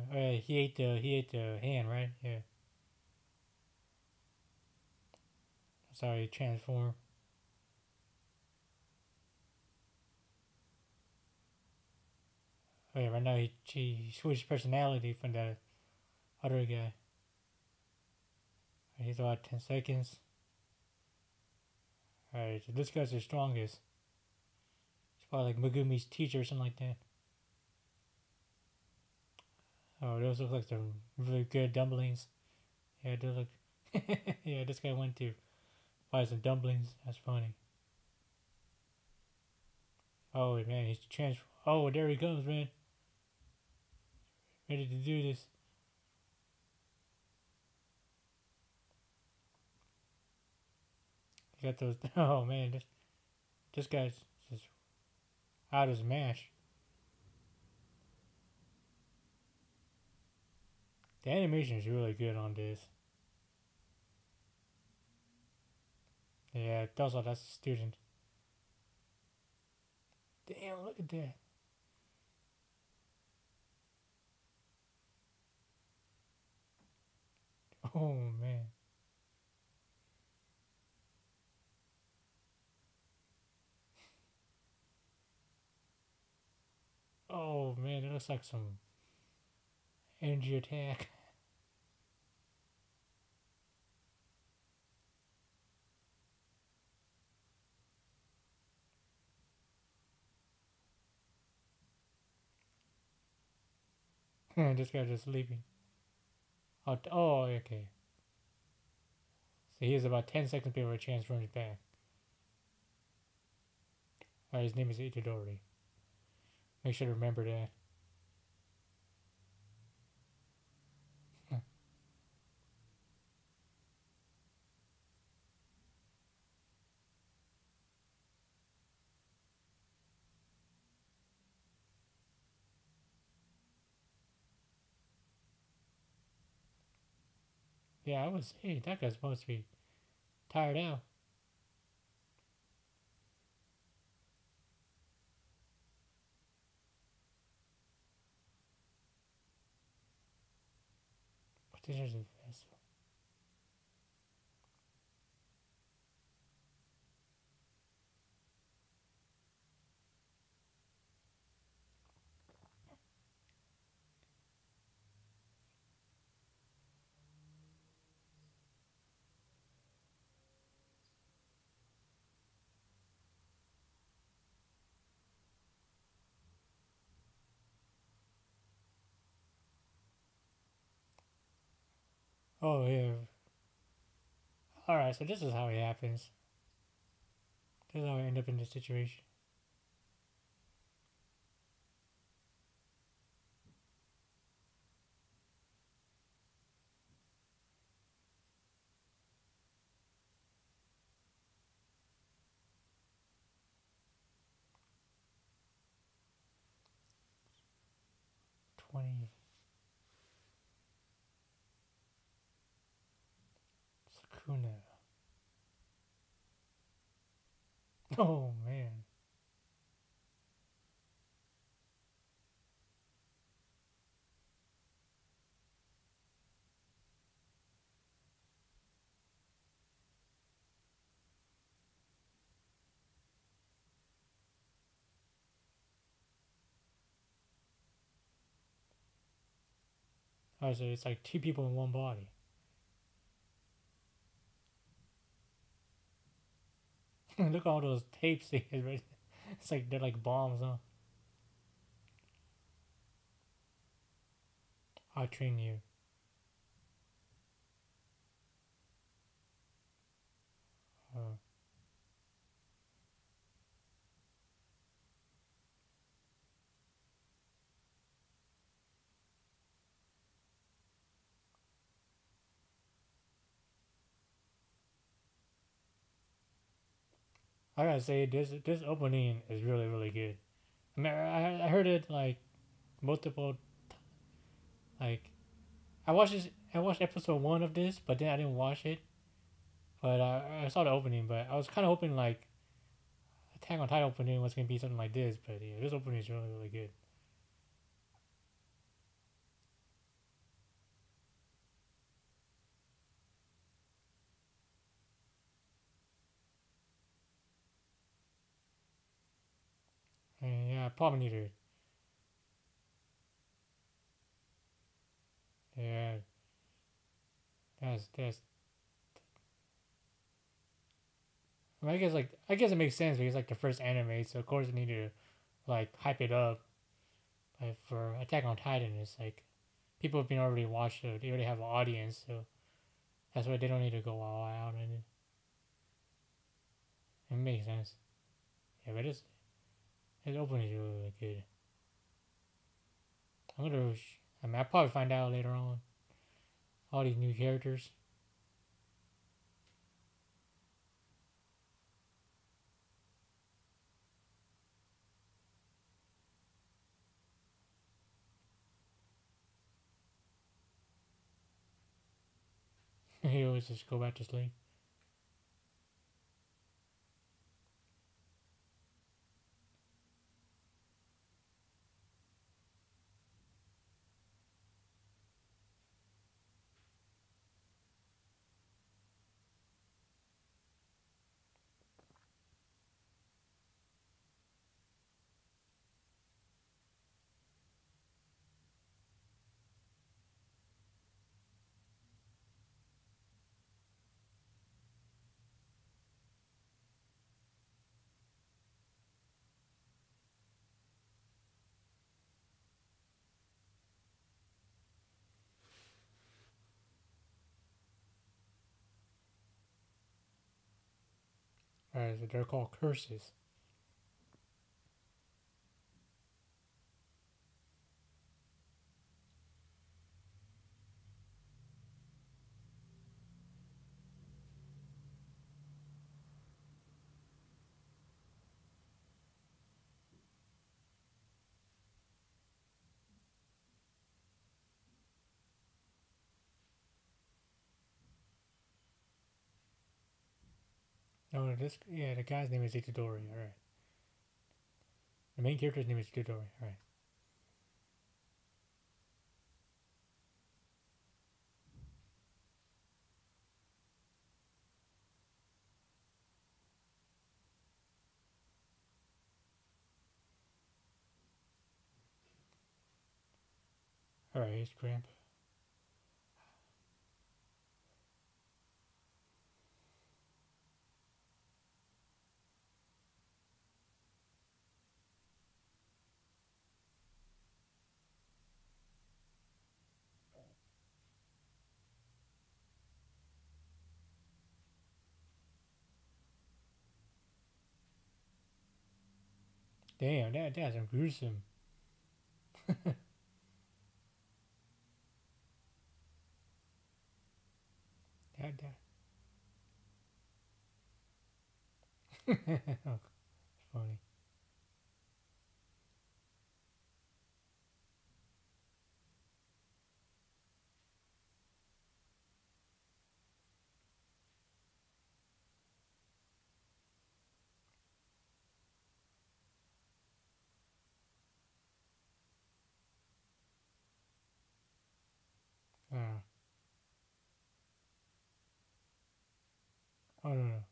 he ate the hand, right? Yeah. Sorry, transform. Oh yeah, right now he switched personality from the other guy. He's about 10 seconds. Alright, so this guy's the strongest. It's probably like Megumi's teacher or something like that. Oh, those look like some really good dumplings. Yeah, they look. Yeah, this guy went to buy some dumplings. That's funny. Oh man, he's trans. Oh, there he comes, man. Ready to do this. He got those. Oh man, this guy's just out of his mash. The animation is really good on this. Yeah, also that's a student. Damn, look at that. Oh man. Oh man, it looks like some energy attack. This guy's just sleeping. Oh, okay. So he has about 10 seconds before a chance runs back. His name is Itadori. Make sure to remember that. Yeah, I was. Hey, that guy's supposed to be tired out. But this is a vessel. Oh, yeah. Alright, so this is how it happens. This is how I end up in this situation. 20. Sukuna. Oh, man. Oh, so it's like two people in one body. Look at all those tapes they had right. It's like they're like bombs, huh? I'll train you. Uh, I gotta say, this opening is really good. I mean, I heard it like multiple like I watched episode one of this, but then I didn't watch it. But I saw the opening, but I was kind of hoping like Attack on Titan opening was gonna be something like this. But yeah, this opening is really good. I probably need to. Yeah, that's. I, mean, I guess it makes sense because like the first anime, so of course they need to like hype it up. Like for Attack on Titan, it's like people have been already watched it. They already have an audience, so that's why they don't need to go all out. And it makes sense. Yeah, but his opening is really, really good. I'm gonna. I mean, I'll probably find out later on. All these new characters. He always just go back to sleep. Alright, so they're called curses. Oh, this yeah, the guy's name is Itadori. All right, the main character's name is Itadori. All right. All right, he's Cramp. Damn, that's gruesome. That oh, funny. Uh, oh no no.